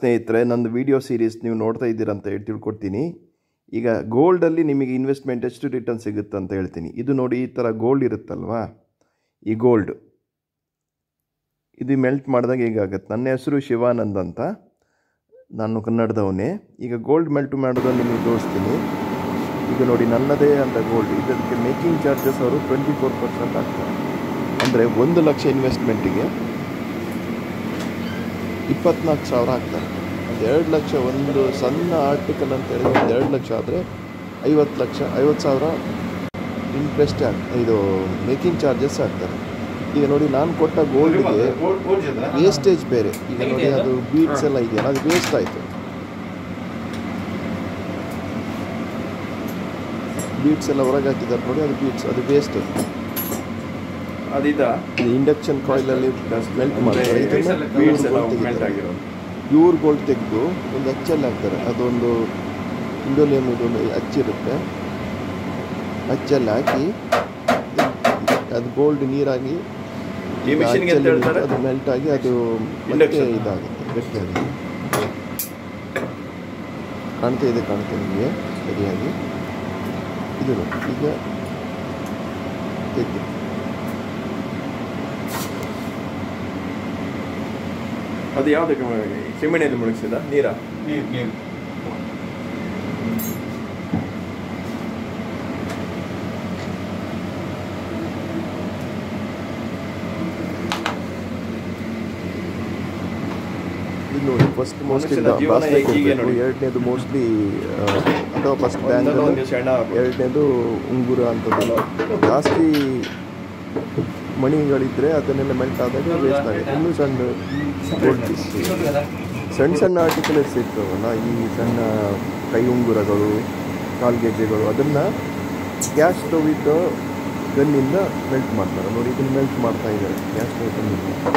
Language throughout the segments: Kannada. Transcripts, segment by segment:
ಸ್ನೇಹಿತರೆ, ನಂದು ವಿಡಿಯೋ ಸೀರೀಸ್ ನೀವು ನೋಡ್ತಾ ಇದ್ದೀರಾ ಅಂತ ಹೇಳಿ ತಿಳ್ಕೊಡ್ತೀನಿ. ಈಗ ಗೋಲ್ಡಲ್ಲಿ ನಿಮಗೆ ಇನ್ವೆಸ್ಟ್ಮೆಂಟ್ ಎಷ್ಟು ರಿಟರ್ನ್ ಸಿಗುತ್ತೆ ಅಂತ ಹೇಳ್ತೀನಿ. ಇದು ನೋಡಿ, ಈ ಥರ ಗೋಲ್ಡ್ ಇರುತ್ತಲ್ವಾ, ಈ ಗೋಲ್ಡ್ ಇದು ಮೆಲ್ಟ್ ಮಾಡಿದಾಗ ಹೇಗಾಗುತ್ತೆ. ನನ್ನ ಹೆಸರು ಶಿವಾನಂದ್ ಅಂತ, ನಾನು ಕನ್ನಡದವನೇ. ಈಗ ಗೋಲ್ಡ್ ಮೆಲ್ಟ್ ಮಾಡೋದನ್ನು ನಿಮಗೆ ತೋರಿಸ್ತೀನಿ. ಈಗ ನೋಡಿ, ನನ್ನದೇ ಅಂತ ಗೋಲ್ಡ್, ಇದಕ್ಕೆ ಮೇಕಿಂಗ್ ಚಾರ್ಜಸ್ ಅವರು 24% ಆಗ್ತಾರೆ. ಅಂದರೆ 1 ಲಕ್ಷ ಇನ್ವೆಸ್ಟ್ಮೆಂಟಿಗೆ 24,000 ಆಗ್ತಾರೆ. ಒಂದು 2 ಲಕ್ಷ, ಒಂದು ಸಣ್ಣ ಆರ್ಟಿಕಲ್ ಅಂತ ಹೇಳಿದ್ರೆ 2 ಲಕ್ಷ ಆದರೆ 50,000 ಇಂಟ್ರೆಸ್ಟ್ ಇದು ಮೇಕಿಂಗ್ ಚಾರ್ಜಸ್ ಆಗ್ತಾರೆ. ಈಗ ನೋಡಿ, ನಾನು ಕೊಟ್ಟ ಗೋಲ್ಡ್ಗೆ ವೇಸ್ಟೇಜ್ ಬೇರೆ. ಈಗ ನೋಡಿ, ಅದು ಬೀಡ್ಸ್ ಎಲ್ಲ ಇದೆಯಲ್ಲ, ಅದು ವೇಸ್ಟ್ ಆಯಿತು. ಬೀಡ್ಸ್ ಎಲ್ಲ ಹೊರಗೆ ಹಾಕಿದ್ದಾರೆ ನೋಡಿ, ಅದು ಬೀಡ್ಸ್, ಅದು ವೇಸ್ಟ್. ಅದಿದ ಇಂಡಕ್ಷನ್ ಕಾಯಿಲಲ್ಲಿ ಮೆಲ್ಟ್ ಮಾಡ್ತಾರೆ. ಇದನ್ನು ಪ್ಯೂರ್ ಗೋಲ್ಡ್ ತೆಗೆದು ಒಂದು ಅಚ್ಚಲ್ಲಿ ಹಾಕ್ತಾರೆ. ಅದೊಂದು ಇಂಡೋಲಿಯಂ ಇದೊಂದು ಅಚ್ಚಿರುತ್ತೆ, ಅಚ್ಚಲ್ಲಿ ಹಾಕಿ ಅದು ಗೋಲ್ಡ್ ನೀರಾಗಿ ಅದು ಮೆಲ್ಟ್ ಆಗಿ ಅದು ಇದಾಗುತ್ತೆ, ಗಟ್ಟಿಯಾಗಿ ಕಾಣ್ತಾ ನಿಮಗೆ ಸರಿಯಾಗಿ. ಇದು ಈಗ ತೆಗೆದು ಅದು ಯಾವುದಕ್ಕೆ ಸಿಮೆಂಟಲ್ಲಿ ಮುಳುಗಿಸಿದ ನೀರು ಇದು ನೋಡಿ. ಫಸ್ಟ್ ಮೋಸ್ಟ್ಲಿ ಎರಡನೇದು ಮೋಸ್ಟ್ಲಿ ಅಥವಾ ಫಸ್ಟ್ ಬ್ಯಾಂಗಲ್, ಎರಡನೇದು ಉಂಗುರ ಅಂಥದ್ದು. ಜಾಸ್ತಿ ಮಣಿಗಳಿದ್ದರೆ ಅದನ್ನೆಲ್ಲ ಮೆಲ್ಟ್ ಆದಾಗ ವೇಸ್ಟ್ ಆಗುತ್ತೆ. ಇನ್ನೂ ಸಣ್ಣ ಆರ್ಟಿಕಲ್ಸ್ ಇರ್ತವಲ್ಲ, ಈ ಸಣ್ಣ ಕೈ ಉಂಗುರಗಳು, ಕಾಲ್ಗೆಜ್ಜೆಗಳು, ಅದನ್ನು ಗ್ಯಾಸ್ ಸ್ಟವ್ ಇಟ್ಟು ಗನ್ನಿಂದ ಮೆಲ್ಟ್ ಮಾಡ್ತಾರೆ. ನೋಡಿ, ಇದನ್ನು ಮೆಲ್ಟ್ ಮಾಡ್ತಾ ಇದ್ದಾರೆ ಗ್ಯಾಸ್ ಸ್ಟವ್ ಗನ್ನಿಂದ.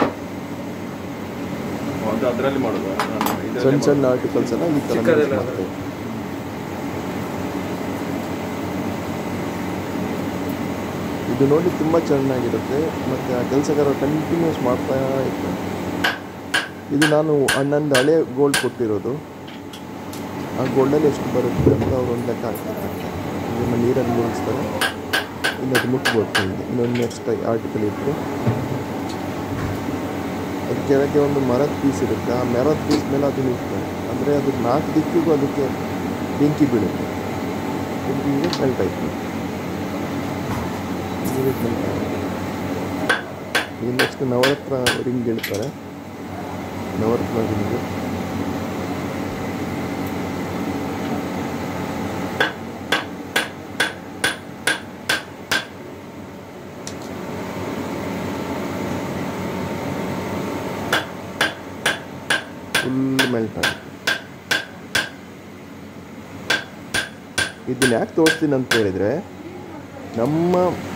ಅದರಲ್ಲಿ ಮಾಡೋದು ಸಣ್ಣ ಆರ್ಟಿಕಲ್ಸ್ ಎಲ್ಲ ಈ ಥರ ಮೆಲ್ಟ್ ಮಾಡ್ತಾರೆ. ಇದು ನೋಡಿ ತುಂಬ ಚೆನ್ನಾಗಿರುತ್ತೆ. ಮತ್ತು ಆ ಕೆಲಸಗಾರ ಕಂಟಿನ್ಯೂಸ್ ಮಾಡ್ತಾ ಇರ್ತಾರೆ. ಇದು ನಾನು ನನ್ನದು ಹಳೆ ಗೋಲ್ಡ್ ಕೊಟ್ಟಿರೋದು. ಆ ಗೋಲ್ಡಲ್ಲಿ ಎಷ್ಟು ಬರುತ್ತೆ ಅಂತ ಅವ್ರು ಒಂದು ಲೆಕ್ಕ ಹಾಕ್ತಾರೆ. ಇದನ್ನು ನೀರಲ್ಲಿ ಮುಳುಗಿಸ್ತಾರೆ. ಇನ್ನು ಅದು ಮುಟ್ಬೋದು. ಇನ್ನೊಂದು ನೆಕ್ಸ್ಟ್ ಆರ್ಟಿಕಲ್ ಇಟ್ಟು ಅದು ಕೆಳಗೆ ಒಂದು ಮರದ ಪೀಸ್ ಇರುತ್ತೆ. ಆ ಮರದ ಪೀಸ್ ಮೇಲೆ ಅದು ನಿಲ್ತಾರೆ. ಅಂದರೆ ಅದು 4 ದಿಕ್ಕಿಗೂ ಅದಕ್ಕೆ ಬೆಂಕಿ ಬೀಳುತ್ತೆ. ಬೆಂಕಿಗೆ ಮೆಲ್ಟ್ ಆಯ್ತು. ಈಗ ನೆಕ್ಸ್ಟ್ ನವರತ್ನ ರಿಂಗ್ ಹೇಳ್ತಾರೆ. ನವರತ್ನ ರಿಂಗ್ ಫುಲ್ ಮೆಲ್ಟ್ ಆಗುತ್ತೆ. ಇದನ್ನ ಯಾಕೆ ತೋರಿಸ್ತೀನಿ ಅಂತ ಹೇಳಿದರೆ, ನಮ್ಮ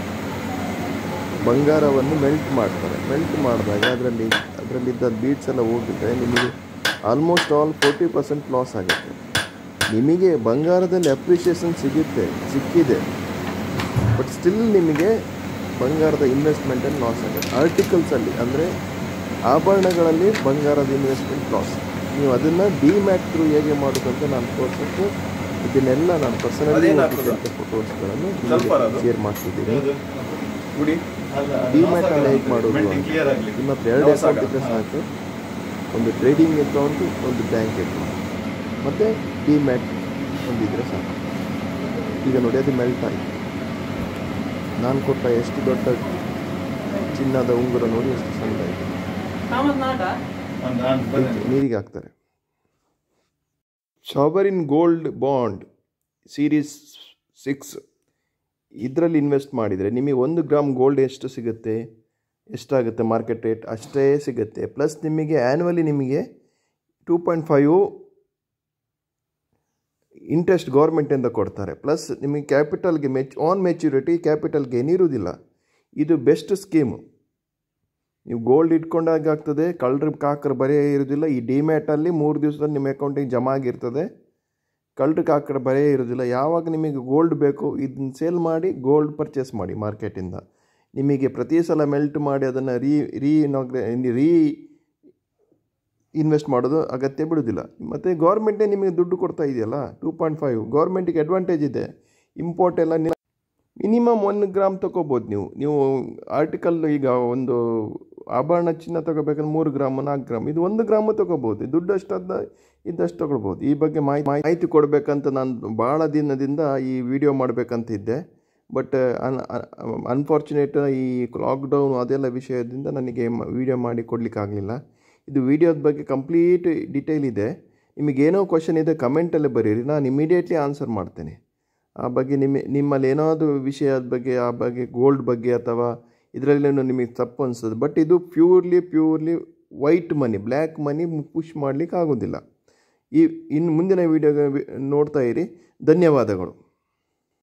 ಬಂಗಾರವನ್ನು ಮೆಲ್ಟ್ ಮಾಡ್ತಾರೆ. ಮೆಲ್ಟ್ ಮಾಡಿದಾಗ ಅದರಲ್ಲಿದ್ದ ಬೀಡ್ಸ್ ಎಲ್ಲ ಹೋಗಿದ್ರೆ ನಿಮಗೆ ಆಲ್ಮೋಸ್ಟ್ ಆಲ್ 40% ಲಾಸ್ ಆಗುತ್ತೆ. ನಿಮಗೆ ಬಂಗಾರದಲ್ಲಿ ಅಪ್ರಿಷಿಯೇಷನ್ ಸಿಕ್ಕಿದೆ, ಬಟ್ ಸ್ಟಿಲ್ ನಿಮಗೆ ಬಂಗಾರದ ಇನ್ವೆಸ್ಟ್ಮೆಂಟಲ್ಲಿ ಲಾಸ್ ಆಗುತ್ತೆ. ಆರ್ಟಿಕಲ್ಸಲ್ಲಿ ಅಂದರೆ ಆಭರಣಗಳಲ್ಲಿ ಬಂಗಾರದ ಇನ್ವೆಸ್ಟ್ಮೆಂಟ್ ಲಾಸ್. ನೀವು ಅದನ್ನು ಡಿಮ್ಯಾಟ್ ಥ್ರೂ ಹೇಗೆ ಮಾಡೋದಂತ ನಾನು ತೋರಿಸೋಕ್ಕೆ ಇದನ್ನೆಲ್ಲ ನಾನು ಪರ್ಸನಲಿ ಫೋಟೋಸ್ಗಳನ್ನು ಶೇರ್ ಮಾಡ್ತಿದ್ದೀನಿ. ಡಿಮ್ಯಾಟ್ ಅಲ್ಲಿ ಹೇಗೆ ಮಾಡೋದು, ನಿಮ್ಮ 2 ಅಕೌಂಟ್ ಇದ್ದರೆ ಸಾಕು. ಒಂದು ಟ್ರೇಡಿಂಗ್ ಅಕೌಂಟು, ಒಂದು ಬ್ಯಾಂಕ್ ಅಕೌಂಟ್, ಮತ್ತು ಡಿಮ್ಯಾಟ್ ಒಂದಿದ್ರೆ ಸಾಕು. ಈಗ ನೋಡಿ, ಅದು ಮೆಲ್ಟ್ ಆಯಿತು. ನಾನು ಕೊಟ್ಟ ಎಷ್ಟು ದೊಡ್ಡ ಚಿನ್ನದ ಉಂಗುರ ನೋಡಿ, ಎಷ್ಟು ಸಣ್ಣ ಆಯಿತು. ನೀರಿಗೆ ಹಾಕ್ತಾರೆ. ಸಾವರಿನ್ ಗೋಲ್ಡ್ ಬಾಂಡ್ ಸೀರೀಸ್ 6 ಇದರಲ್ಲಿ ಇನ್ವೆಸ್ಟ್ ಮಾಡಿದರೆ ನಿಮಗೆ 1 ಗ್ರಾಮ್ ಗೋಲ್ಡ್ ಎಷ್ಟಾಗುತ್ತೆ ಮಾರ್ಕೆಟ್ ರೇಟ್ ಅಷ್ಟೇ ಸಿಗುತ್ತೆ. ಪ್ಲಸ್ ನಿಮಗೆ ಆ್ಯನ್ಯುವಲಿ ನಿಮಗೆ 2.5 ಇಂಟ್ರೆಸ್ಟ್ ಗೌರ್ಮೆಂಟಿಂದ ಕೊಡ್ತಾರೆ. ಪ್ಲಸ್ ನಿಮಗೆ ಕ್ಯಾಪಿಟಲ್ಗೆ ಆನ್ ಮೆಚ್ಯೂರಿಟಿ ಕ್ಯಾಪಿಟಲ್ ಗೇನ್ ಇರುವುದಿಲ್ಲ. ಇದು ಬೆಸ್ಟ್ ಸ್ಕೀಮು. ನೀವು ಗೋಲ್ಡ್ ಇಟ್ಕೊಂಡಾಗ ಆಗ್ತದೆ, ಕಾಕರ ಬರೇ ಇರೋದಿಲ್ಲ. ಈ ಡಿಮ್ಯಾಟಲ್ಲಿ 3 ದಿವಸದಲ್ಲಿ ನಿಮ್ಮ ಅಕೌಂಟಿಗೆ ಜಮಾ ಆಗಿರ್ತದೆ. ಕಾಕರ ಬರೇ ಇರೋದಿಲ್ಲ. ಯಾವಾಗ ನಿಮಗೆ ಗೋಲ್ಡ್ ಬೇಕು ಇದನ್ನ ಸೇಲ್ ಮಾಡಿ ಗೋಲ್ಡ್ ಪರ್ಚೇಸ್ ಮಾಡಿ ಮಾರ್ಕೆಟಿಂದ. ನಿಮಗೆ ಪ್ರತಿ ಸಲ ಮೆಲ್ಟ್ ಮಾಡಿ ಅದನ್ನು ಇನ್ವೆಸ್ಟ್ ಮಾಡೋದು ಅಗತ್ಯ ಬಿಡೋದಿಲ್ಲ. ಮತ್ತು ಗೌರ್ಮೆಂಟೇ ನಿಮಗೆ ದುಡ್ಡು ಕೊಡ್ತಾ ಇದೆಯಲ್ಲ, 2.5 ಗೌರ್ಮೆಂಟಿಗೆ ಅಡ್ವಾಂಟೇಜ್ ಇದೆ. ಇಂಪೋರ್ಟ್ ಎಲ್ಲ ಮಿನಿಮಮ್ 1 ಗ್ರಾಮ್ ತೊಗೋಬೋದು. ನೀವು ಆರ್ಟಿಕಲ್ ಈಗ ಒಂದು ಆಭರಣ ಚಿನ್ನ ತೊಗೋಬೇಕಂದ್ರೆ 3 ಗ್ರಾಮು 4 ಗ್ರಾಮ್, ಇದು 1 ಗ್ರಾಮು ತೊಗೋಬೋದು. ದುಡ್ಡು ಇದ್ದಷ್ಟು ತೊಗೊಳ್ಬೋದು. ಈ ಬಗ್ಗೆ ಮಾಹಿತಿ ಕೊಡಬೇಕಂತ ನಾನು ಭಾಳ ದಿನದಿಂದ ಈ ವಿಡಿಯೋ ಮಾಡಬೇಕಂತಿದ್ದೆ. ಬಟ್ ಅನ್ಫಾರ್ಚುನೇಟ್ ಈ ಲಾಕ್ಡೌನ್ ಅದೆಲ್ಲ ವಿಷಯದಿಂದ ನನಗೆ ವಿಡಿಯೋ ಮಾಡಿ ಕೊಡಲಿಕ್ಕಾಗಲಿಲ್ಲ. ಇದು ವಿಡಿಯೋದ ಬಗ್ಗೆ ಕಂಪ್ಲೀಟ್ ಡೀಟೇಲ್ ಇದೆ. ನಿಮಗೇನೋ ಕ್ವಶನ್ ಇದೆ ಕಮೆಂಟಲ್ಲೇ ಬರೀರಿ, ನಾನು ಇಮಿಡಿಯೇಟ್ಲಿ ಆನ್ಸರ್ ಮಾಡ್ತೇನೆ. ಆ ಬಗ್ಗೆ ನಿಮ್ಮಲ್ಲಿ ಏನಾದರೂ ವಿಷಯದ ಬಗ್ಗೆ, ಆ ಬಗ್ಗೆ ಗೋಲ್ಡ್ ಬಗ್ಗೆ ಅಥವಾ ಇದರಲ್ಲೇನೋ ನಿಮಗೆ ತಪ್ಪು ಅನಿಸ್ತದೆ. ಬಟ್ ಇದು purely white money, black money push ಮಾಡಲಿಕ್ಕೆ ಆಗೋದಿಲ್ಲ. ಇನ್ನು ಮುಂದಿನ ವಿಡಿಯೋ ನೋಡ್ತಾ ಇರಿ. ಧನ್ಯವಾದಗಳು.